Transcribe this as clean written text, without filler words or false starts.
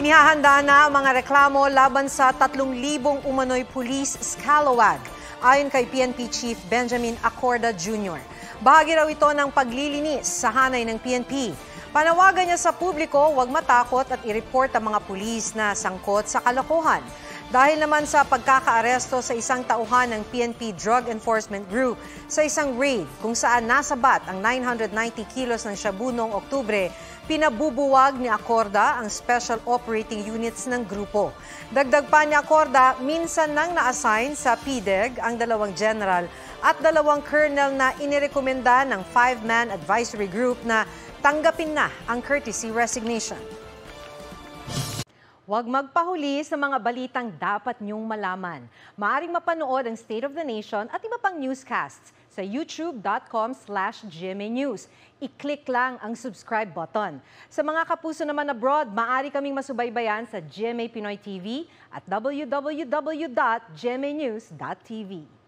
Inihahanda na ang mga reklamo laban sa 3,000 umano'y pulis scalawag, ayon kay PNP Chief Benjamin Acorda Jr. Bahagi raw ito ng paglilinis sa hanay ng PNP. Panawagan niya sa publiko huwag matakot at i-report ang mga pulis na sangkot sa kalokohan. Dahil naman sa pagkakaaresto sa isang tauhan ng PNP Drug Enforcement Group sa isang raid kung saan nasabat ang 990 kilos ng shabu noong Oktubre, pinabubuwag ni Acorda ang Special Operating Units ng grupo. Dagdag pa ni Acorda, minsan nang na-assign sa PDEG ang 2 general at 2 colonel na inirekomenda ng 5-man advisory group na tanggapin na ang courtesy resignation. Huwag magpahuli sa mga balitang dapat niyong malaman. Maaaring mapanood ang State of the Nation at iba pang newscasts sa youtube.com/GMA News. I-click lang ang subscribe button. Sa mga kapuso naman abroad, maaari kaming masubaybayan sa GMA Pinoy TV at www.gmanews.tv.